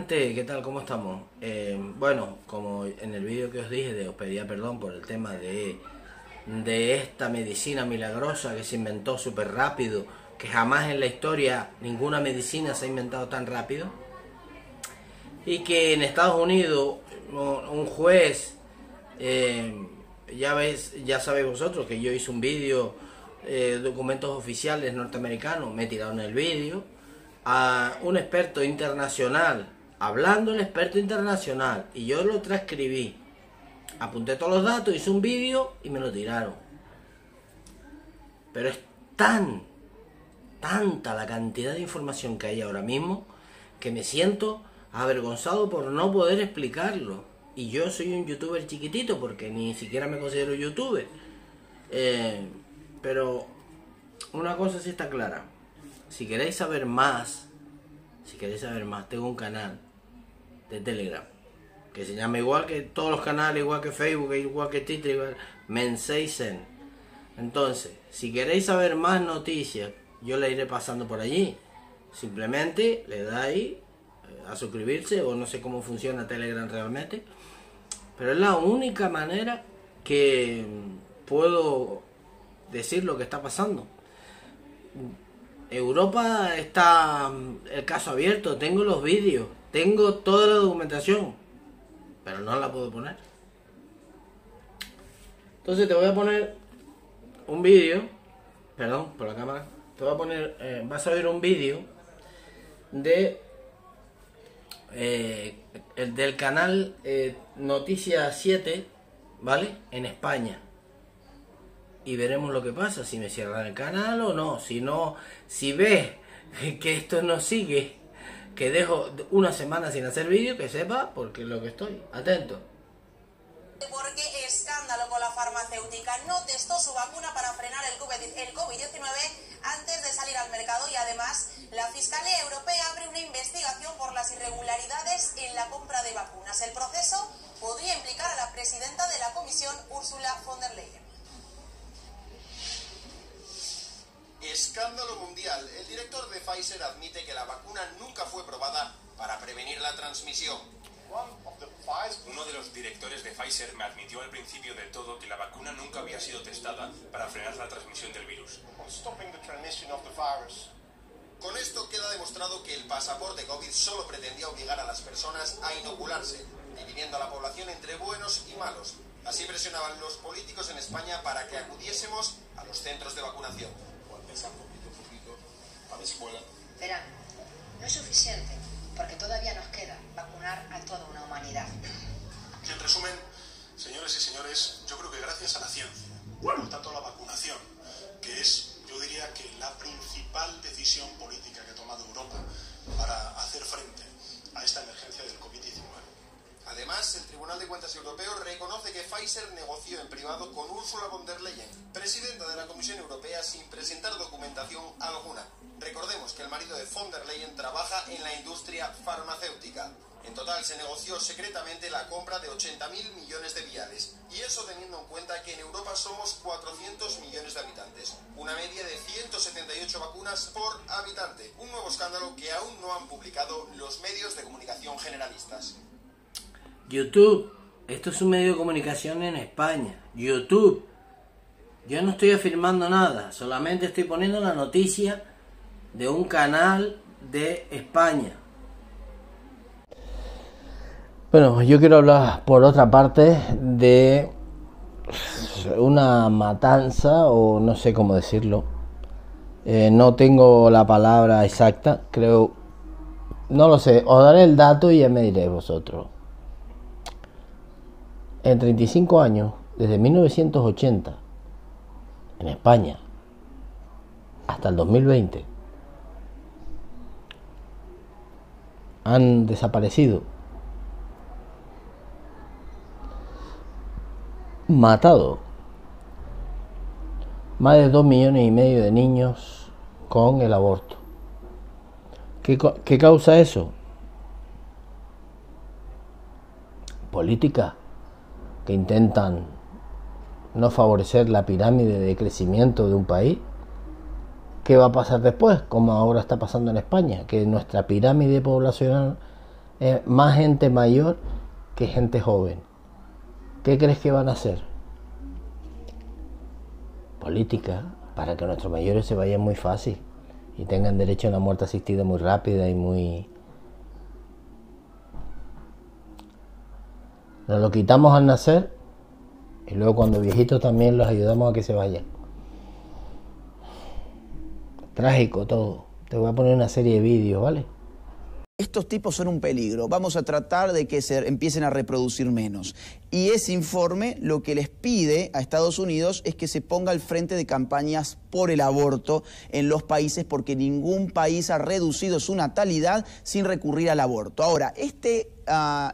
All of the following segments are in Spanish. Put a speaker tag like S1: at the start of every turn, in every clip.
S1: gente, ¿qué tal? ¿Cómo estamos? Bueno, como en el vídeo que os dije, os pedía perdón por el tema de esta medicina milagrosa que se inventó súper rápido, que jamás en la historia ninguna medicina se ha inventado tan rápido, y que en Estados Unidos un juez, ya sabéis vosotros que yo hice un vídeo, documentos oficiales norteamericanos, me tiraron el vídeo a un experto internacional, hablando el experto internacional, y yo lo transcribí, apunté todos los datos, hice un vídeo y me lo tiraron. Pero es tanta la cantidad de información que hay ahora mismo que me siento avergonzado por no poder explicarlo. Y yo soy un youtuber chiquitito porque ni siquiera me considero youtuber. Pero una cosa sí está clara. Si queréis saber más, tengo un canal de Telegram que se llama igual que todos los canales, igual que Facebook, igual que Twitter, igual Menseisen. Entonces, si queréis saber más noticias, yo le iré pasando por allí. Simplemente le dais a suscribirse, o no sé cómo funciona Telegram realmente, pero es la única manera que puedo decir lo que está pasando. Europa está el caso abierto, tengo los vídeos, tengo toda la documentación, pero no la puedo poner. Entonces te voy a poner un vídeo, perdón por la cámara, te voy a poner, vas a ver un vídeo de el del canal Noticias 7, ¿vale? En España. Y veremos lo que pasa, si me cierran el canal o no. Si ves que esto no sigue, que dejo una semana sin hacer vídeo, que sepa porque es lo que estoy. Atento.
S2: Porque escándalo con la farmacéutica. No testó su vacuna para frenar el COVID-19 antes de salir al mercado, y además la Fiscalía Europea abre una investigación por las irregularidades en la compra de vacunas. El proceso podría implicar a la presidenta de la Comisión, Ursula von der Leyen.
S3: Escándalo mundial. El director de Pfizer admite que la vacuna nunca fue probada para prevenir la transmisión.
S4: Uno de los directores de Pfizer me admitió al principio de todo que la vacuna nunca había sido testada para frenar la transmisión del virus.
S3: Con esto queda demostrado que el pasaporte COVID solo pretendía obligar a las personas a inocularse, dividiendo a la población entre buenos y malos. Así presionaban los políticos en España para que acudiésemos a los centros de vacunación.
S5: A la escuela. Verán, no es suficiente, porque todavía nos queda vacunar a toda una humanidad.
S4: En resumen, señores y señores, yo creo que gracias a la ciencia, por tanto a la vacunación, que es, yo diría que la principal decisión política que ha tomado Europa para hacer frente a esta emergencia del COVID-19.
S3: Además, el Tribunal de Cuentas Europeo reconoce que Pfizer negoció en privado con Ursula von der Leyen, presidenta de la Comisión Europea, sin presentar documentación alguna. Recordemos que el marido de von der Leyen trabaja en la industria farmacéutica. En total se negoció secretamente la compra de 80.000 millones de viales, y eso teniendo en cuenta que en Europa somos 400 millones de habitantes, una media de 178 vacunas por habitante, un nuevo escándalo que aún no han publicado los medios de comunicación generalistas.
S1: YouTube, esto es un medio de comunicación en España. YouTube, yo no estoy afirmando nada, solamente estoy poniendo la noticia de un canal de España. Bueno, yo quiero hablar por otra parte de una matanza, o no sé cómo decirlo. No tengo la palabra exacta, creo, no lo sé, os daré el dato y ya me diréis vosotros. En 35 años, desde 1980, en España, hasta el 2020, han desaparecido, matado más de 2,5 millones de niños con el aborto. ¿Qué causa eso? Política que intentan no favorecer la pirámide de crecimiento de un país. ¿Qué va a pasar después? Como ahora está pasando en España, que nuestra pirámide poblacional más gente mayor que gente joven. ¿Qué crees que van a hacer? Política, para que nuestros mayores se vayan muy fácil y tengan derecho a una muerte asistida muy rápida y muy... Nos lo quitamos al nacer y luego cuando viejitos también los ayudamos a que se vayan. Trágico todo. Te voy a poner una serie de vídeos, ¿vale?
S6: Estos tipos son un peligro. Vamos a tratar de que se empiecen a reproducir menos. Y ese informe lo que les pide a Estados Unidos es que se ponga al frente de campañas por el aborto en los países, porque ningún país ha reducido su natalidad sin recurrir al aborto. Ahora, esta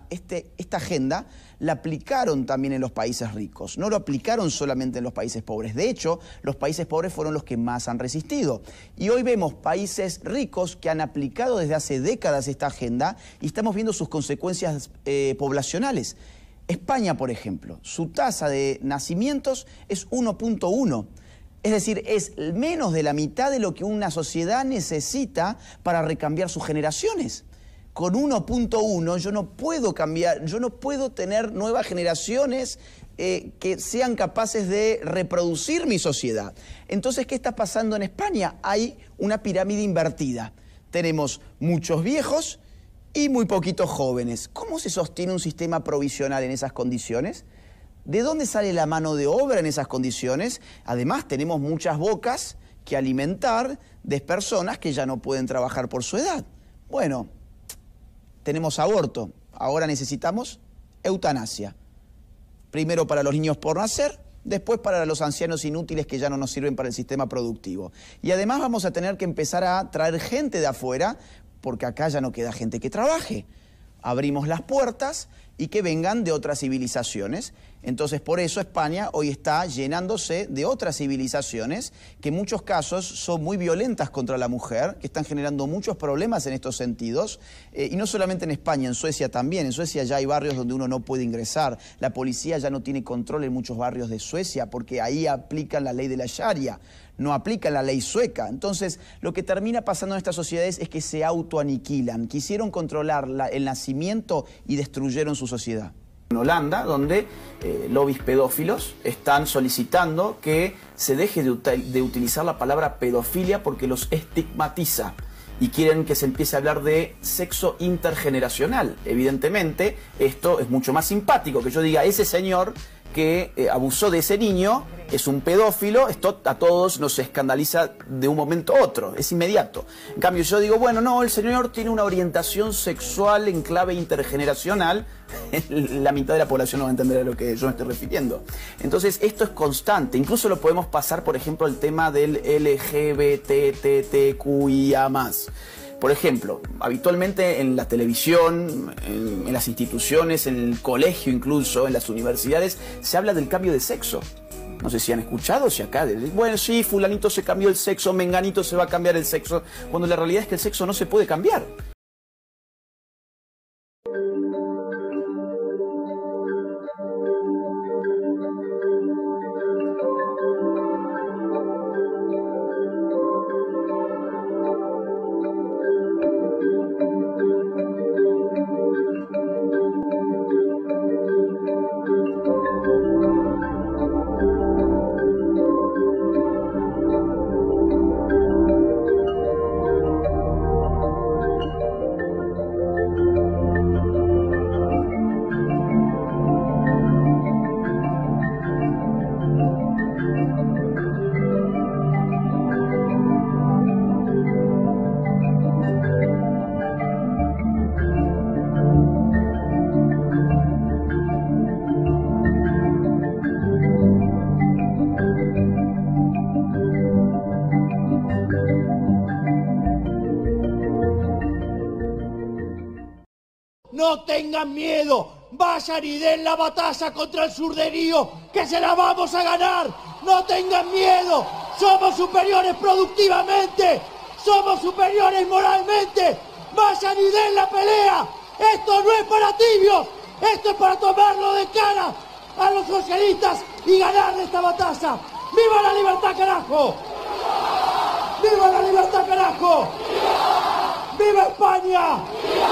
S6: agenda la aplicaron también en los países ricos. No lo aplicaron solamente en los países pobres. De hecho, los países pobres fueron los que más han resistido. Y hoy vemos países ricos que han aplicado desde hace décadas esta agenda y estamos viendo sus consecuencias poblacionales. España, por ejemplo, su tasa de nacimientos es 1.1. Es decir, es menos de la mitad de lo que una sociedad necesita para recambiar sus generaciones. Con 1.1 yo no puedo cambiar, yo no puedo tener nuevas generaciones que sean capaces de reproducir mi sociedad. Entonces, ¿qué está pasando en España? Hay una pirámide invertida. Tenemos muchos viejos y muy poquitos jóvenes. ¿Cómo se sostiene un sistema provisional en esas condiciones? ¿De dónde sale la mano de obra en esas condiciones? Además, tenemos muchas bocas que alimentar de personas que ya no pueden trabajar por su edad. Bueno, tenemos aborto, ahora necesitamos eutanasia. Primero para los niños por nacer, después para los ancianos inútiles que ya no nos sirven para el sistema productivo. Y además vamos a tener que empezar a traer gente de afuera, porque acá ya no queda gente que trabaje. Abrimos las puertas y que vengan de otras civilizaciones. Entonces, por eso España hoy está llenándose de otras civilizaciones que en muchos casos son muy violentas contra la mujer, que están generando muchos problemas en estos sentidos. Y no solamente en España, en Suecia también. En Suecia ya hay barrios donde uno no puede ingresar. La policía ya no tiene control en muchos barrios de Suecia porque ahí aplican la ley de la Sharia, no aplican la ley sueca. Entonces, lo que termina pasando en estas sociedades es que se autoaniquilan. Quisieron controlar el nacimiento y destruyeron su sociedad. En Holanda, donde lobbies pedófilos están solicitando que se deje de utilizar la palabra pedofilia porque los estigmatiza y quieren que se empiece a hablar de sexo intergeneracional. Evidentemente, esto es mucho más simpático que yo diga ese señor que abusó de ese niño es un pedófilo. Esto a todos nos escandaliza de un momento a otro, es inmediato. En cambio yo digo, bueno, no, el señor tiene una orientación sexual en clave intergeneracional. La mitad de la población no va a entender a lo que yo me estoy refiriendo. Entonces esto es constante. Incluso lo podemos pasar, por ejemplo, al tema del LGBTQIA+. Por ejemplo, habitualmente en la televisión, en las instituciones, en el colegio incluso, en las universidades, se habla del cambio de sexo. No sé si han escuchado, si acá, bueno, sí, fulanito se cambió el sexo, menganito se va a cambiar el sexo, cuando la realidad es que el sexo no se puede cambiar.
S7: No tengan miedo, vayan y den la batalla contra el surderío, que se la vamos a ganar. No tengan miedo, somos superiores productivamente, somos superiores moralmente. Vayan y den la pelea. Esto no es para tibios, esto es para tomarlo de cara a los socialistas y ganar esta batalla. ¡Viva la libertad, carajo! ¡Viva la libertad, carajo! ¡Viva España!